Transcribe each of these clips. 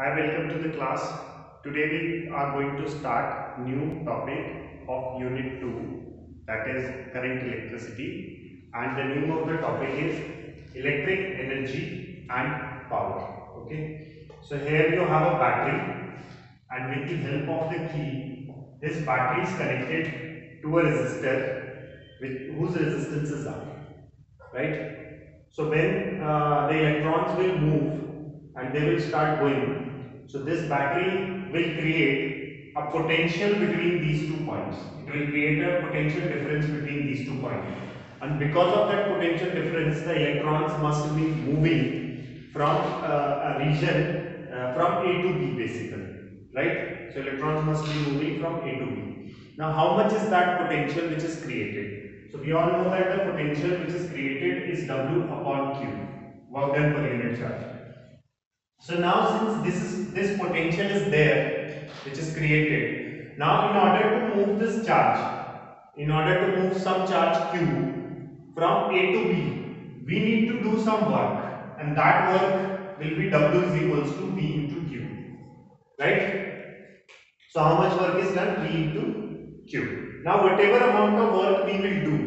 Hi, welcome to the class. Today we are going to start new topic of Unit 2, that is current electricity, and the name of the topic is electric energy and power. Okay, so here you have a battery, and with the help of the key, this battery is connected to a resistor with whose resistance is R, right? So when the electrons will move and they will start going, so this battery will create a potential between these 2 points. It will create a potential difference between these 2 points, and because of that potential difference, the electrons must be moving from a region from A to B basically, right? So electrons must be moving from A to B. Now how much is that potential which is created? So we all know that the potential which is created is W upon Q, work done per unit charge. So now since this potential is there, which is created, now in order to move this charge, in order to move some charge Q from A to B, we need to do some work, and that work will be W is equals to V into Q, right? So how much work is done? V into Q. Now whatever amount of work we will do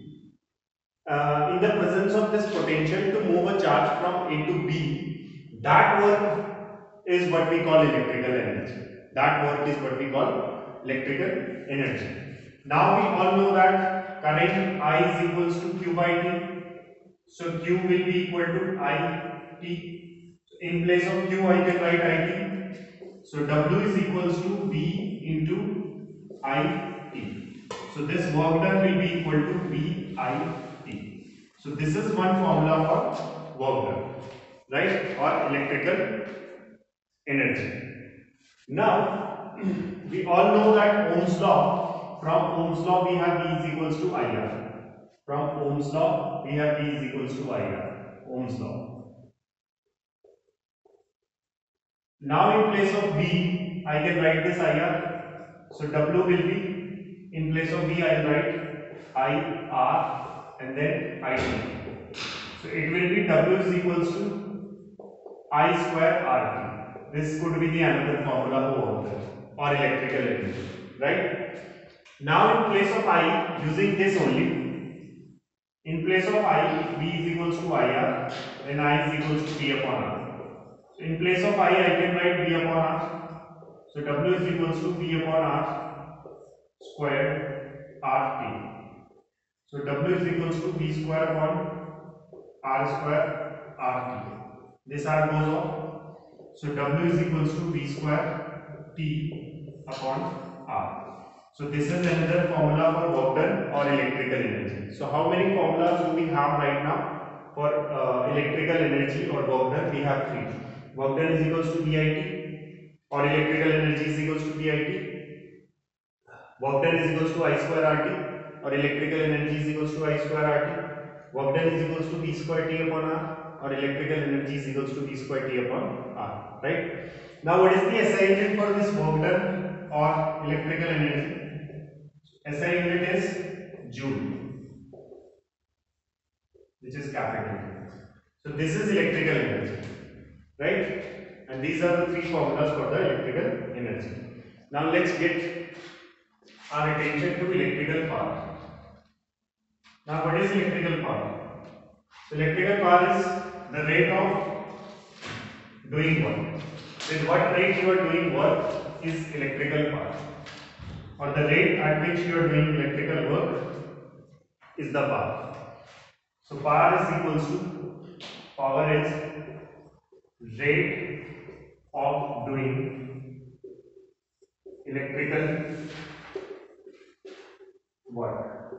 in the presence of this potential to move a charge from A to B, that work is what we call electrical energy. That work is what we call electrical energy. Now we all know that current I is equals to Q by T. So Q will be equal to I T. In place of Q, I can write IT. So W is equals to V into I T. So this work done will be equal to V I T. So this is one formula for work done, right? Or electrical energy. Now we all know that Ohm's law. From Ohm's law we have V is equals to IR. From Ohm's law we have V is equals to IR. Ohm's law. Now in place of V I can write this IR. So W will be, in place of V I will write IR and then IT. So it will be W is equals to I square RT. This could be the another formula for work or electrical energy, right? Now in place of I, using this only, in place of I, V is equals to IR, then I is equals to V upon R. So in place of I can write V upon R. So W is equals to V upon R squared RT. So W is equals to V square upon R square RT. This R goes off. So W is equals to V square T upon R. So this is another formula for work done or electrical energy. So how many formulas do we have right now for electrical energy or work done? We have three. Work done is equals to VIT, or electrical energy is equals to VIT. Work done is equals to I square RT, or electrical energy is equals to I square RT. Work done is equals to V square T upon R, or electrical energy is equals to V square T upon R. Right? Now what is the SI unit for this work done or electrical energy? SI unit is Joule, which is capital. So this is electrical energy, right? And these are the three formulas for the electrical energy. Now let's get our attention to electrical power. Now what is electrical power? So electrical power is the rate of doing work. With what rate you are doing work is electrical power, or the rate at which you are doing electrical work is the power. So power is equals to, power is rate of doing electrical work.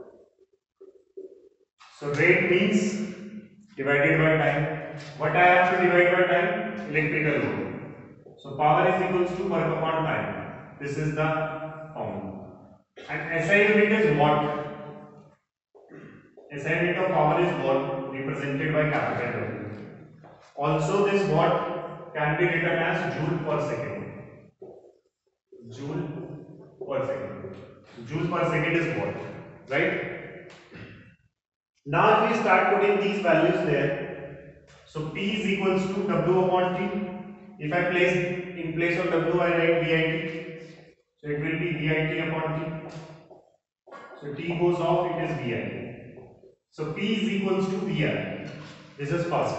So rate means divided by time. What I have to divide by time? Electrical work. So power is equals to work upon time. This is the formula. And SI unit is watt. SI unit of power is watt, represented by capital W. Also this watt can be written as joule per second. Joule per second. Joule per second is watt, right? Now if we start putting these values there, so P is equals to W upon T. If I place in place of W, I write VIT. So it will be VIT upon T. So T goes off, it is VI. So P is equals to VI. This is first.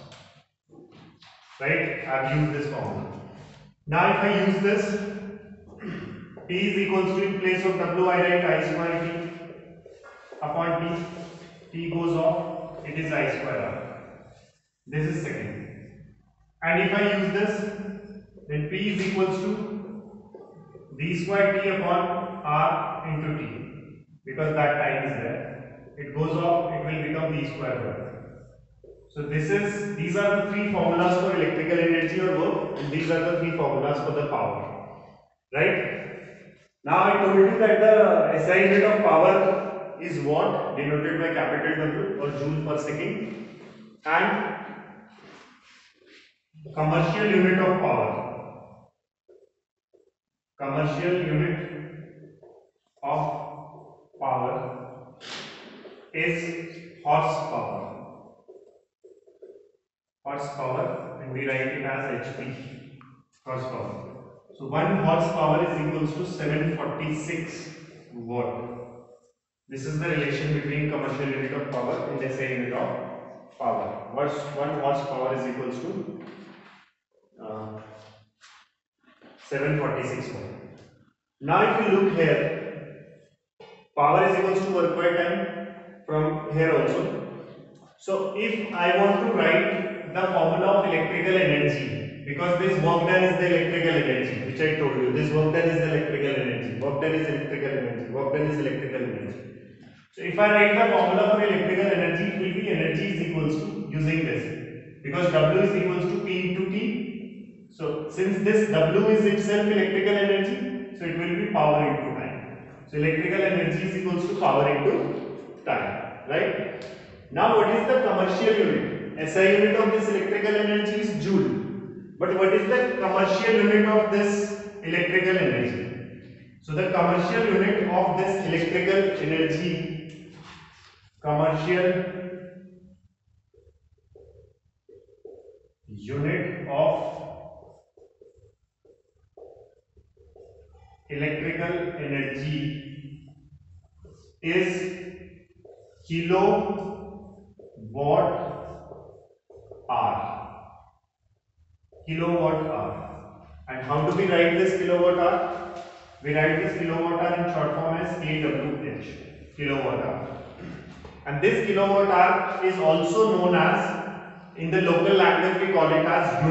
Right? I have used this formula. Now if I use this, P is equals to, in place of W, I write I square T upon T. T goes off, it is I square R. This is second. And if I use this, then P is equals to V square T upon R into T. Because that time is there. It goes off, it will become V square work. So these are the three formulas for electrical energy or work, and these are the three formulas for the power. Right? Now I told you that the SI unit of power is watt, denoted by capital W or joule per second, and commercial unit of power. Commercial unit of power is horsepower. Horsepower, and we write it as HP. Horsepower. So 1 horsepower is equals to 746 watt. This is the relation between commercial unit of power and SI unit of power. 1 horsepower is equals to 746 watt. Now if you look here, power is equals to work by time from here also. So if I want to write the formula of electrical energy, because this work done is the electrical energy, which I told you, this work done is the electrical energy, work done is electrical energy, work done is electrical energy. So if I write the formula for electrical energy, it will be energy is equals to, using this, because W is equals to P into T. So since this W is itself electrical energy, so it will be power into time. So electrical energy is equals to power into time, right? Now what is the commercial unit? SI unit of this electrical energy is joule. But what is the commercial unit of this electrical energy? So the commercial unit of this electrical energy, commercial unit of electrical energy is kilowatt hour. Kilowatt hour. And how do we write this kilowatt hour? We write this kilowatt hour in short form as kWh, kilowatt hour. And this kilowatt hour is also known as, in the local language we call it as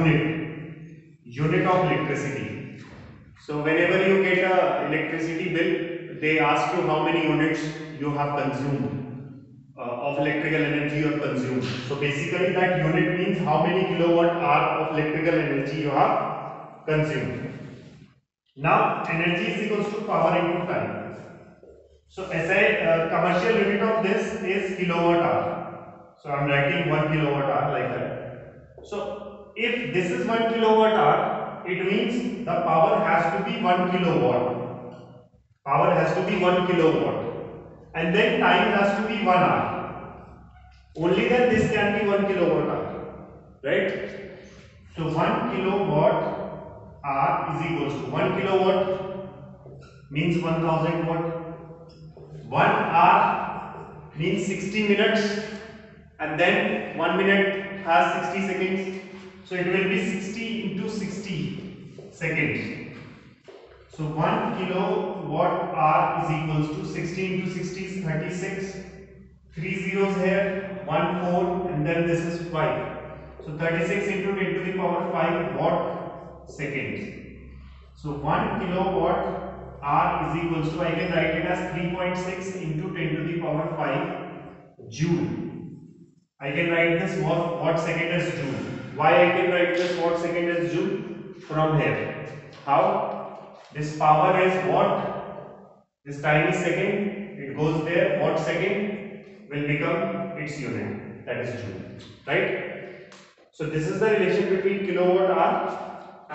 unit of electricity. So whenever you get a electricity bill, they ask you how many units you have consumed of electrical energy you have consumed. So basically that unit means how many kilowatt hour of electrical energy you have consumed. Now energy is equals to power into time. So SI commercial unit of this is kilowatt hour. So I am writing 1 kilowatt hour like that. So if this is 1 kilowatt hour, it means the power has to be 1 kilowatt. Power has to be 1 kilowatt. And then time has to be 1 hour. Only then this can be 1 kilowatt hour. Right? So 1 kilowatt hour is equals to 1 kilowatt means 1000 watt. 1 hour means 60 minutes, and then 1 minute has 60 seconds. So it will be 60 into 60 seconds. So 1 kilowatt hour is equals to 60 into 60 is 36. 3 zeros here, 1 4, and then this is 5. So 36 into 10 to the power 5 watt seconds. So 1 kilowatt hour is equals to, I can write it as 3.6 into 10 to the power 5 joule. I can write this watt second as joule. Why I can write this watt second as joule? From here. How? This power is watt, this time is second, it goes there, watt second will become its unit, that is joule, right? So this is the relation between kilowatt hour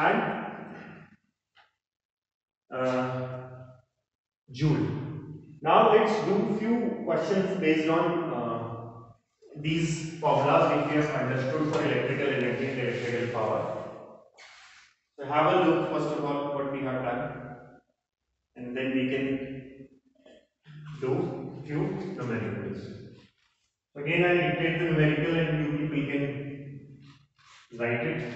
and joule. Now let's do few questions based on these formulas which we have understood for electrical energy and electrical power. So have a look first of all what we have done, and then we can do few numericals. Again, I will dictate the numerical and you people can write it.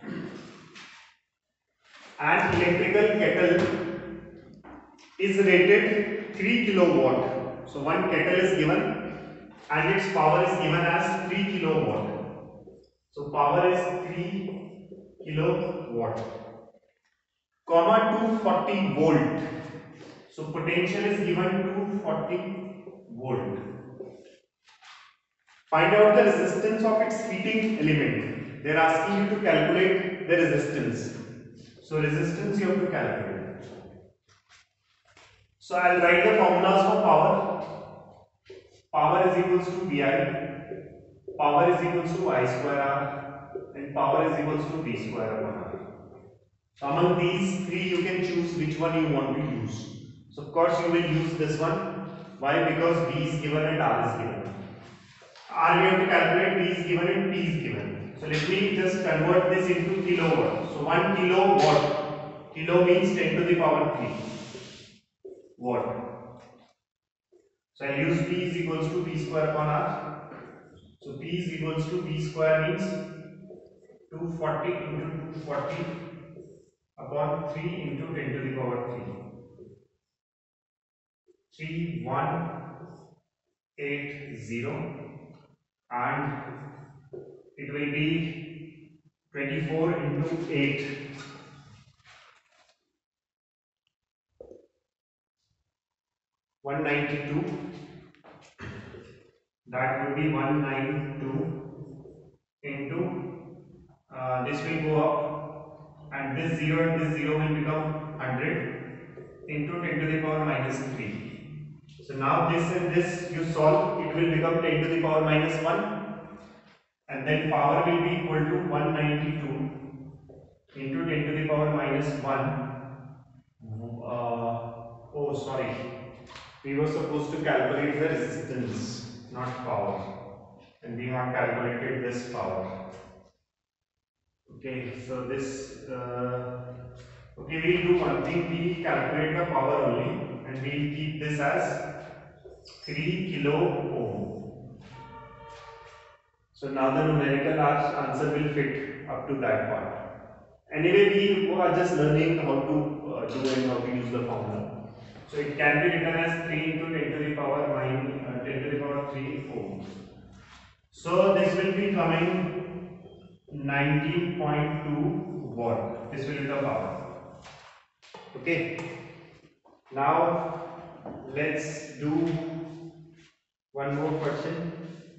An electrical kettle is rated 3 kilowatt. So one kettle is given and its power is given as 3 kilowatt. So power is 3 kilowatt, comma 240 volt. So potential is given 240 volt. Find out the resistance of its heating element. They are asking you to calculate the resistance. So resistance you have to calculate. So I will write the formulas for power. Power is equals to VI. Power is equals to I square R. And power is equals to V square upon R. So among these three you can choose which one you want to use. So of course you will use this one. Why? Because V is given and R is given. R we have to calculate, V is given and P is given. So let me just convert this into kilowatt. So 1 kilowatt. Kilo means 10 to the power 3 watt. So I use P is equals to V square upon R. So P is equals to V square means 240 into 240 upon 3 into 10 to the power 3. 3180, and it will be 24 into 8, 192. That would be 192 into this will go up, and this 0 and this 0 will become 100 into 10 to the power minus 3. So now this and this you solve, it will become 10 to the power minus 1, and then power will be equal to 192 into 10 to the power minus 1. Oh sorry, we were supposed to calculate the resistance, not power, and we have calculated this power. Okay, so this okay, we will do one thing, we will calculate the power only and we will keep this as 3 kilo ohm. So now the numerical answer will fit up to that part. Anyway, we are just learning how to do and how to use the formula. So it can be written as 3 into 10 to the power 10 to the power 3 ohm. So this will be coming 19.2 watt. This will be the power. Okay. Now let's do one more question.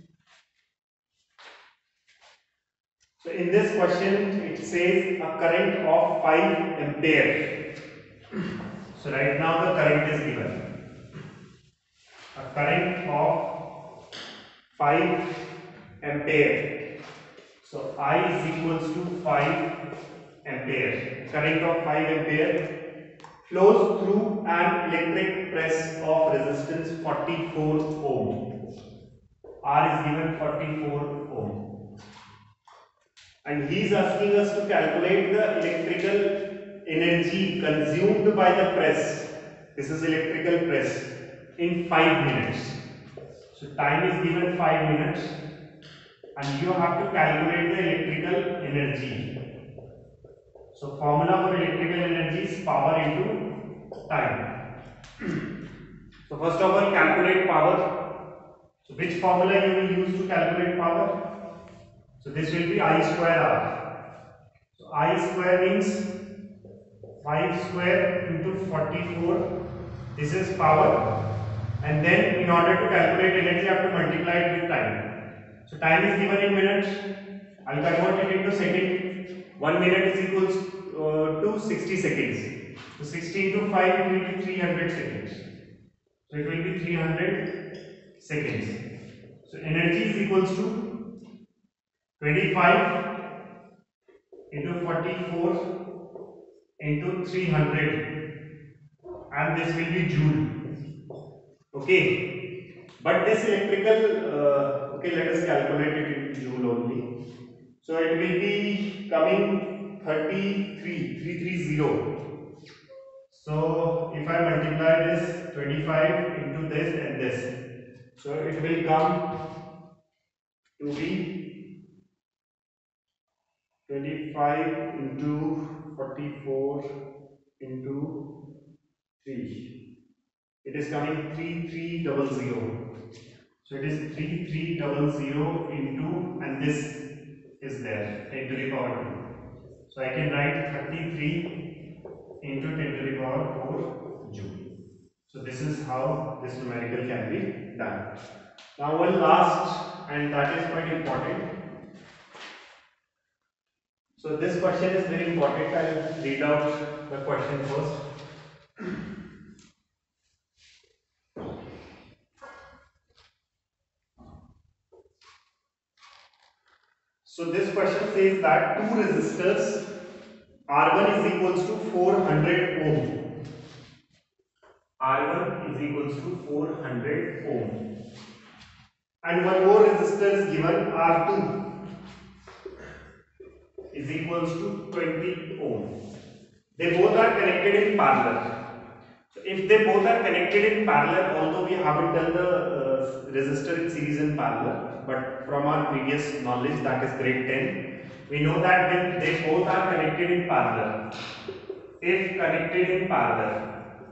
So in this question it says a current of 5 ampere. So right now the current is given. A current of 5 ampere. So I is equals to 5 ampere. Current of 5 ampere flows through an electric press of resistance 44 ohm. R is given 44 ohm. And he is asking us to calculate the electrical energy consumed by the press. This is electrical press in 5 minutes. So time is given 5 minutes and you have to calculate the electrical energy. So formula for electrical energy is power into time. So first of all calculate power. So which formula you will use to calculate power? So this will be I square R. So I square means 5 square into 44. This is power. And then in order to calculate energy, I have to multiply it with time. So time is given in minutes. I will convert it into second. 1 minute is equals to 60 seconds. So 60 into 5, it will be 300 seconds. So it will be 300 seconds. So energy is equals to 25 into 44 into 300, and this will be joule. Okay, but this electrical okay, let us calculate it in joule only. So it will be coming 330. So if I multiply this 25 into this and this, so it will come to be 25 into 44 into 3. It is coming 3300. So it is 3300 into, and this is there, 10 to the power 2. So I can write 33 into 10 to the power 4 joule. So this is how this numerical can be done. Now one last, and that is quite important. So this question is very important. I'll read out the question first. So this question says that two resistors R1 is equals to 400 ohm. R1 is equals to 400 ohm. And one more resistor is given, R2 is equals to 20 ohm. They both are connected in parallel. So if they both are connected in parallel, although we haven't done the resistor in series in parallel, but from our previous knowledge, that is grade 10, we know that when they both are connected in parallel, if connected in parallel,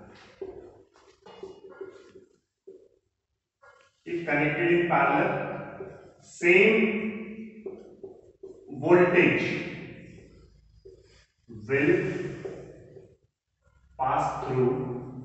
same voltage will pass through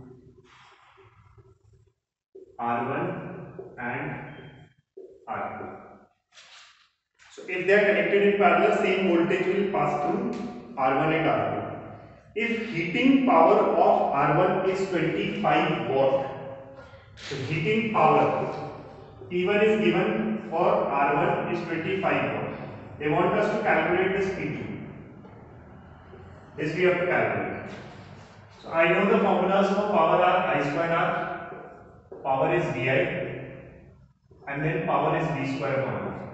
R1 and R2. So if they are connected in parallel, same voltage will pass through R1 and R2. If heating power of R1 is 25 watt, so heating power P1 is given for R1 is 25 watt. They want us to calculate this P2. This we have to calculate. So I know the formulas for power are I square R, power is VI, and then power is V square upon R.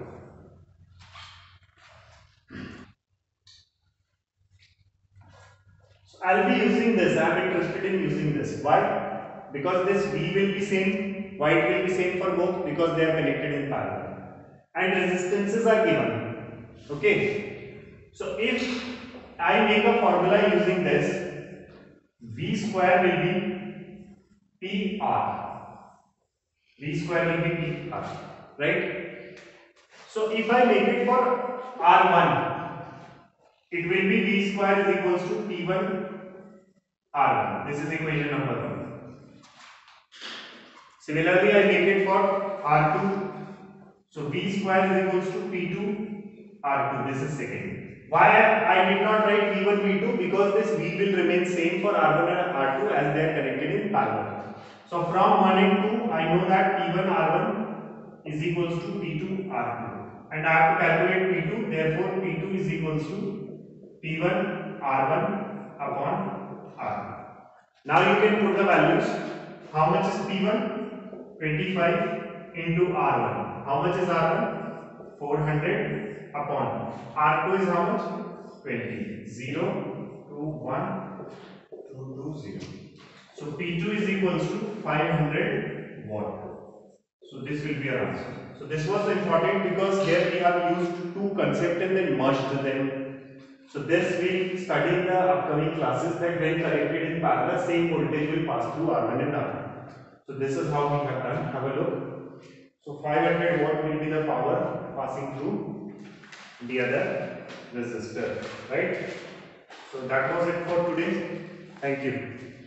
So I'll be using this. I am interested in using this. Why? Because this V will be same, Y will be same for both because they are connected in parallel. And resistances are given. Okay. So if I make a formula using this, V square will be PR. V square will be PR. Right? So if I make it for R1, it will be V square is equals to P1 R1. This is equation number 1. Similarly, I make it for R2. So V square is equals to P2 R2. This is second. Why I did not write V1 V2? Because this V will remain same for R1 and R2 as they are connected in parallel. So from 1 and 2, I know that P1 R1 is equals to P2 R2. And I have to calculate P2. Therefore, P2 is equals to P1 R1 upon R2. Now you can put the values. How much is P1? 25 into R1. How much is R1? 400 upon. R2 is how much? 20. 0, 2, 1, 2, 2, 0. So P2 is equals to 500 watt. So this will be our answer. So this was important because here we have used two concepts and then merged them. So this we'll study in the upcoming classes that when connected in parallel, same voltage will pass through R1 and R2. So this is how we have done. Have a look. So 500 watt will be the power passing through the other resistor, right? So that was it for today. Thank you.